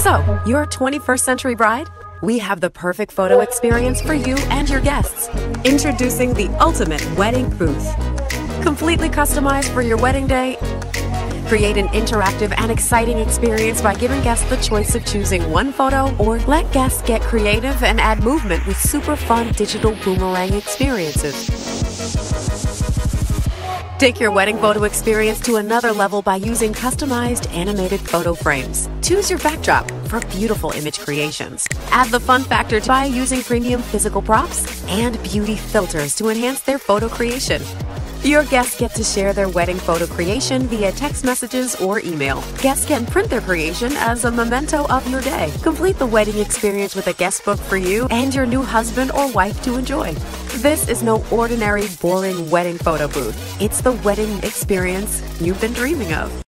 So, your 21st century bride? We have the perfect photo experience for you and your guests. Introducing the ultimate wedding booth. Completely customized for your wedding day. Create an interactive and exciting experience by giving guests the choice of choosing one photo, or let guests get creative and add movement with super fun digital boomerang experiences. Take your wedding photo experience to another level by using customized animated photo frames. Choose your backdrop for beautiful image creations. Add the fun factor by using premium physical props and beauty filters to enhance their photo creation. Your guests get to share their wedding photo creation via text messages or email. Guests can print their creation as a memento of your day. Complete the wedding experience with a guest book for you and your new husband or wife to enjoy. This is no ordinary, boring wedding photo booth. It's the wedding experience you've been dreaming of.